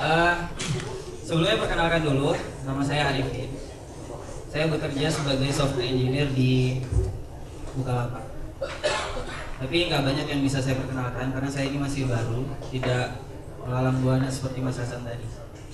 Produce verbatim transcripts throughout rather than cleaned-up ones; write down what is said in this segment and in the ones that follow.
Uh, sebelumnya perkenalkan dulu, nama saya Arifin. Saya bekerja sebagai software engineer di Bukalapak. Tapi nggak banyak yang bisa saya perkenalkan karena saya ini masih baru, tidak melalang buana seperti Mas Hasan tadi.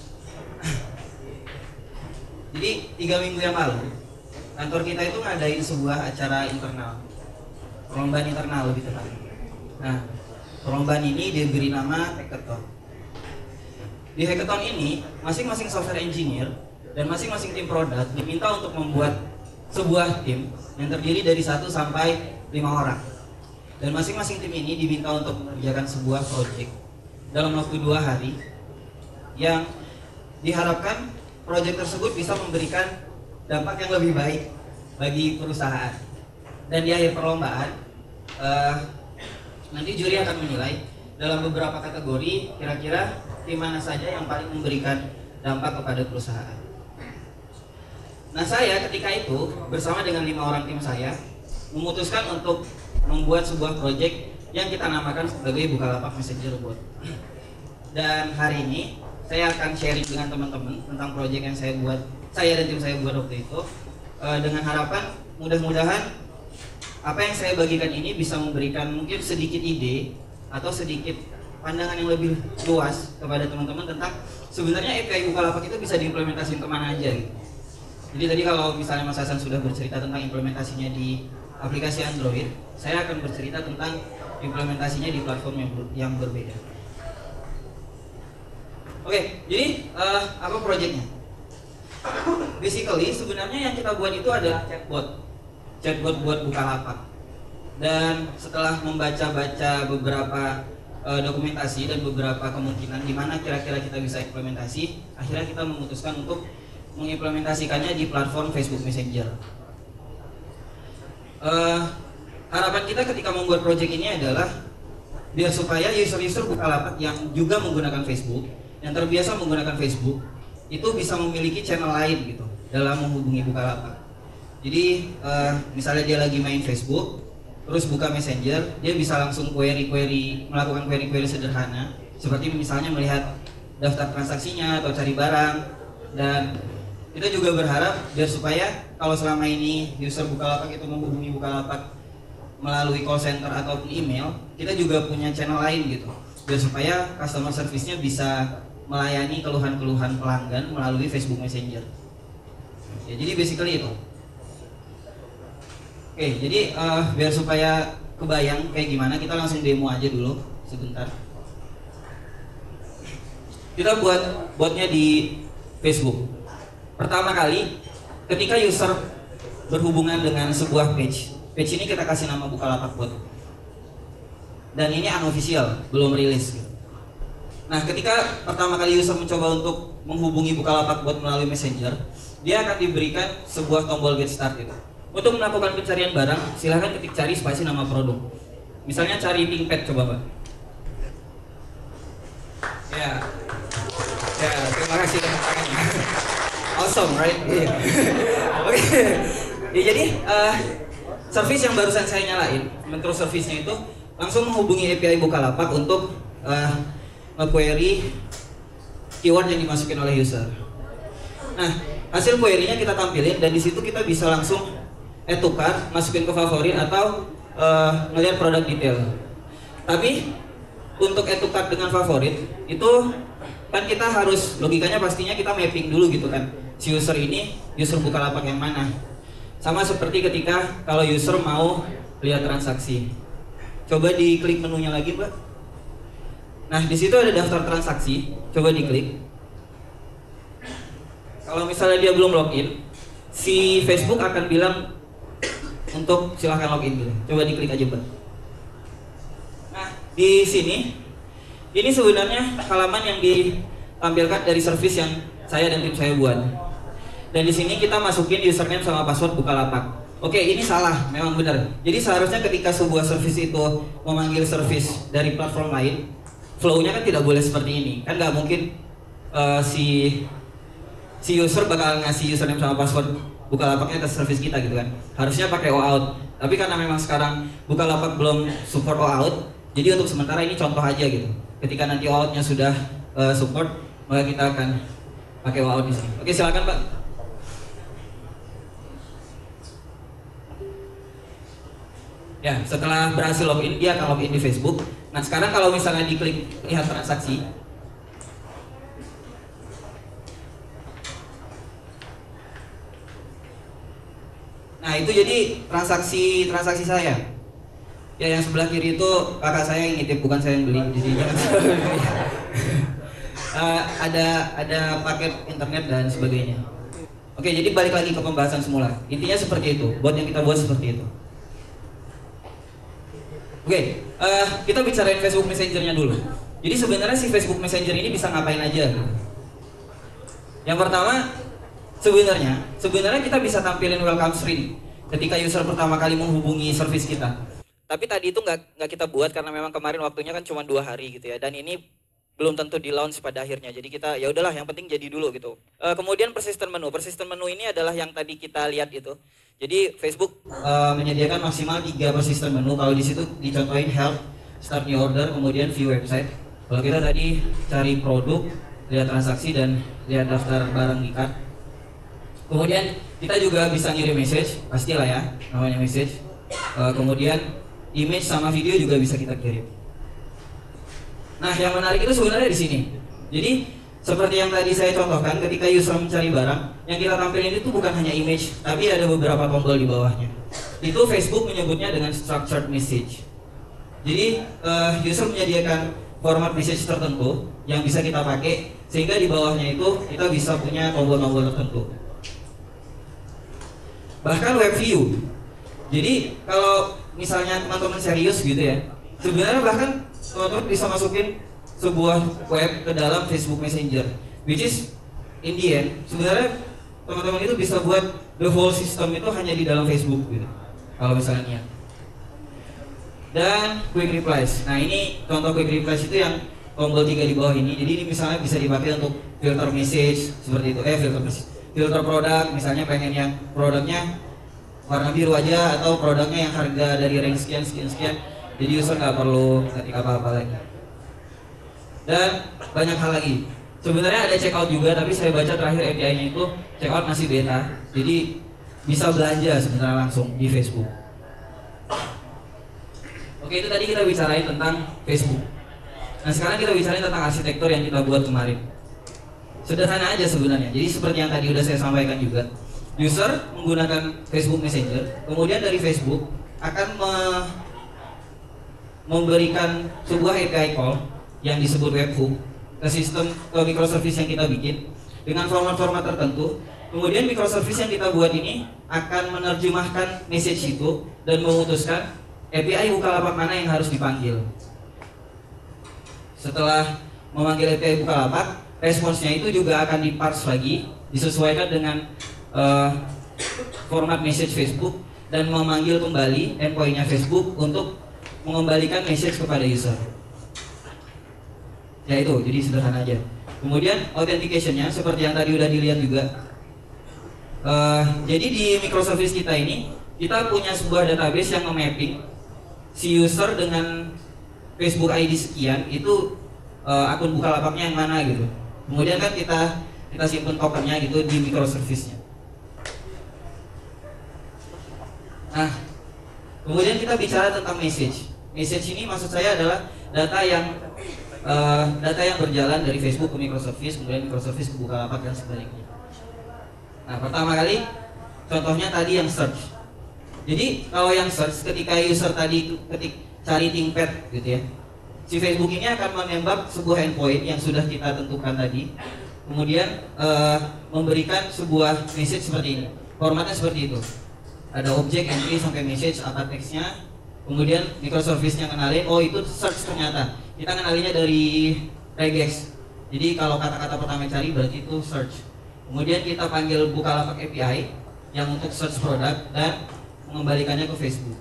Jadi tiga minggu yang lalu, kantor kita itu ngadain sebuah acara internal, perlombaan internal lebih tepat. Nah, perlombaan ini diberi nama hackathon. Di hackathon ini, masing-masing software engineer dan masing-masing tim produk diminta untuk membuat sebuah tim yang terdiri dari satu sampai lima orang. Dan masing-masing tim ini diminta untuk mengerjakan sebuah project dalam waktu dua hari yang diharapkan project tersebut bisa memberikan dampak yang lebih baik bagi perusahaan. Dan di akhir perlombaan, uh, nanti juri akan menilai dalam beberapa kategori kira-kira tim mana saja yang paling memberikan dampak kepada perusahaan. Nah, saya ketika itu bersama dengan lima orang tim saya memutuskan untuk membuat sebuah project yang kita namakan sebagai Bukalapak Messenger Bot. Dan hari ini saya akan sharing dengan teman-teman tentang project yang saya buat, saya dan tim saya buat waktu itu, dengan harapan mudah-mudahan apa yang saya bagikan ini bisa memberikan mungkin sedikit ide atau sedikit pandangan yang lebih luas kepada teman-teman tentang sebenarnya A P I Bukalapak itu bisa diimplementasikan kemana aja gitu. Jadi tadi kalau misalnya Mas Hasan sudah bercerita tentang implementasinya di aplikasi Android, saya akan bercerita tentang implementasinya di platform yang, ber yang berbeda. Oke, jadi uh, apa proyeknya? Basically sebenarnya yang kita buat itu adalah chatbot, chatbot buat Bukalapak. Dan setelah membaca-baca beberapa uh, dokumentasi dan beberapa kemungkinan di mana kira-kira kita bisa implementasi, akhirnya kita memutuskan untuk mengimplementasikannya di platform Facebook Messenger. Uh, harapan kita ketika membuat project ini adalah biar supaya user-user Bukalapak yang juga menggunakan Facebook, yang terbiasa menggunakan Facebook, itu bisa memiliki channel lain gitu dalam menghubungi Bukalapak. Jadi uh, misalnya dia lagi main Facebook, terus buka Messenger, dia bisa langsung query-query, melakukan query-query sederhana, seperti misalnya melihat daftar transaksinya atau cari barang. Dan kita juga berharap biar supaya kalau selama ini user Bukalapak itu menghubungi Bukalapak melalui call center ataupun email, kita juga punya channel lain gitu, biar supaya customer service-nya bisa melayani keluhan-keluhan pelanggan melalui Facebook Messenger. Ya, jadi basically itu. Oke, jadi uh, biar supaya kebayang kayak gimana, kita langsung demo aja dulu sebentar. Kita buat botnya di Facebook. Pertama kali, ketika user berhubungan dengan sebuah page, page ini kita kasih nama Bukalapak Bot. Dan ini unofficial, belum rilis. Nah, ketika pertama kali user mencoba untuk menghubungi Bukalapak Bot melalui Messenger, dia akan diberikan sebuah tombol get start itu. Untuk melakukan pencarian barang, silahkan ketik cari spasi nama produk. Misalnya cari ThinkPad, coba Pak. Ya, ya, terima kasih teman tangannya. Awesome, right? Iya. Oke. Ya, jadi uh, service yang barusan saya nyalain, Metro service-nya itu langsung menghubungi A P I Bukalapak untuk uh, nge-query keyword yang dimasukin oleh user. Nah, hasil query-nya kita tampilin dan di situ kita bisa langsung add to cart, masukin ke favorit atau uh, ngelihat produk detail. Tapi untuk add to cart dengan favorit itu kan kita harus logikanya pastinya kita mapping dulu gitu kan. Si user ini user Bukalapak yang mana? Sama seperti ketika kalau user mau lihat transaksi. Coba diklik menunya lagi, Mbak. Nah, di situ ada daftar transaksi. Coba diklik. Kalau misalnya dia belum login, si Facebook akan bilang untuk silahkan login dulu. Coba diklik aja, Mbak. Nah, di sini ini sebenarnya halaman yang ditampilkan dari service yang saya dan tim saya buat. Dan di sini kita masukin username sama password Bukalapak. Oke, ini salah, memang benar. Jadi seharusnya ketika sebuah service itu memanggil service dari platform lain, flow-nya kan tidak boleh seperti ini. Kan nggak mungkin uh, si si user bakal ngasih username sama password Bukalapaknya ke service kita gitu kan. Harusnya pakai OAuth. Tapi karena memang sekarang Bukalapak belum support OAuth, jadi untuk sementara ini contoh aja gitu. Ketika nanti OAuth-nya sudah uh, support, maka kita akan pakai walkout di sini. Oke, silakan Pak. Ya, setelah berhasil login, dia akan login di Facebook. Nah, sekarang kalau misalnya diklik lihat transaksi, nah itu jadi transaksi transaksi saya. Ya, yang sebelah kiri itu kakak saya yang nitip, bukan saya yang beli. Jadi jangan uh, ada ada paket internet dan sebagainya. Oke, jadi balik lagi ke pembahasan semula. Intinya seperti itu. Bot yang kita buat seperti itu. Oke, uh, kita bicarain Facebook Messenger-nya dulu. Jadi sebenarnya si Facebook Messenger ini bisa ngapain aja? Yang pertama, sebenarnya sebenarnya kita bisa tampilin welcome screen ketika user pertama kali menghubungi service kita. Tapi tadi itu nggak nggak kita buat karena memang kemarin waktunya kan cuma dua hari gitu ya. Dan ini belum tentu di launch pada akhirnya. Jadi kita ya udahlah, yang penting jadi dulu gitu. Uh, kemudian persistent menu. Persistent menu ini adalah yang tadi kita lihat itu. Jadi Facebook uh, menyediakan maksimal tiga persistent menu. Kalau di situ dicontohin help, start new order, kemudian view website. Kalau kita tadi cari produk, lihat transaksi dan lihat daftar barang di cart. Kemudian kita juga bisa ngirim message, pastilah ya namanya message. Uh, kemudian image sama video juga bisa kita kirim. Nah, yang menarik itu sebenarnya di sini. Jadi seperti yang tadi saya contohkan, ketika user mencari barang, yang kita tampilin itu bukan hanya image, tapi ada beberapa tombol di bawahnya. Itu Facebook menyebutnya dengan structured message. Jadi uh, user menyediakan format message tertentu yang bisa kita pakai, sehingga di bawahnya itu kita bisa punya tombol-tombol tertentu. Bahkan web view. Jadi kalau misalnya teman-teman serius gitu ya, sebenarnya bahkan teman-teman bisa masukin sebuah web ke dalam Facebook Messenger, which is in the end sebenarnya teman-teman itu bisa buat the whole system itu hanya di dalam Facebook gitu, kalau misalnya niat. Dan quick replies. Nah, ini contoh quick replies itu yang tombol tiga di bawah ini. Jadi ini misalnya bisa dipakai untuk filter message seperti itu, eh filter message, filter produk. Misalnya pengen yang produknya warna biru aja, atau produknya yang harga dari range sekian sekian sekian. Jadi user nggak perlu ketik apa-apa lagi. Dan banyak hal lagi. Sebenarnya ada checkout juga, tapi saya baca terakhir A P I-nya itu checkout masih beta. Jadi bisa belanja sebenarnya langsung di Facebook. Oke, itu tadi kita bicarain tentang Facebook. Nah, sekarang kita bicarain tentang arsitektur yang kita buat kemarin. Sederhana aja sebenarnya. Jadi seperti yang tadi udah saya sampaikan juga. User menggunakan Facebook Messenger, kemudian dari Facebook akan me memberikan sebuah A P I call yang disebut webhook ke sistem, ke microservice yang kita bikin dengan format-format tertentu. Kemudian microservice yang kita buat ini akan menerjemahkan message itu dan memutuskan A P I Bukalapak mana yang harus dipanggil. Setelah memanggil A P I Bukalapak, responsnya itu juga akan diparse lagi, disesuaikan dengan uh, format message Facebook dan memanggil kembali endpoint-nya Facebook untuk mengembalikan message kepada user. Ya itu, jadi sederhana aja. Kemudian authentication-nya seperti yang tadi udah dilihat juga. Uh, jadi di microservice kita ini kita punya sebuah database yang nge-mapping si user dengan Facebook I D sekian itu uh, akun Bukalapaknya yang mana gitu. Kemudian kan kita kita simpen tokennya gitu di microservice-nya. Nah, kemudian kita bicara tentang message. Message ini maksud saya adalah data yang uh, data yang berjalan dari Facebook ke microservice, kemudian microservice ke Bukalapak dan sebaliknya. Nah, pertama kali contohnya tadi yang search. Jadi kalau yang search, ketika user tadi ketik cari ThinkPad gitu ya, si Facebook ini akan menembak sebuah endpoint yang sudah kita tentukan tadi, kemudian uh, memberikan sebuah message seperti ini. Formatnya seperti itu. Ada objek, entry, sampai message, apa teksnya. Kemudian microservice-nya kenalin, oh itu search ternyata. Kita kenalinya dari regex. Jadi kalau kata-kata pertama cari berarti itu search. Kemudian kita panggil Bukalapak A P I yang untuk search produk dan mengembalikannya ke Facebook.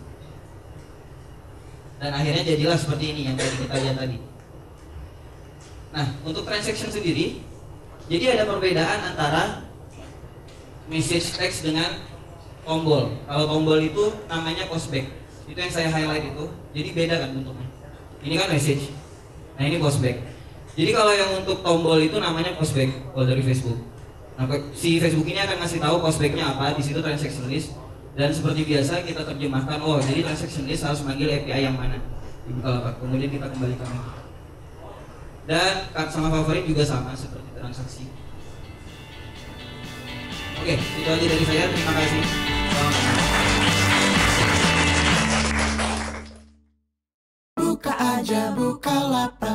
Dan akhirnya jadilah seperti ini yang tadi kita lihat tadi. Nah, untuk transaction sendiri, jadi ada perbedaan antara message text dengan tombol. Kalau tombol itu namanya postback. Itu yang saya highlight itu. Jadi beda kan bentuknya. Ini kan message. Nah, ini postback. Jadi kalau yang untuk tombol itu namanya postback kalau dari Facebook. Nah, si Facebook ini akan ngasih tahu postbacknya apa, di situ transaction list. Dan seperti biasa kita terjemahkan, oh jadi transaction list harus manggil A P I yang mana di Bukalapak. Kemudian kita kembalikan. Dan sama favorit juga sama seperti transaksi. Oke, itu aja dari saya. Terima kasih. Buka aja Bukalapak.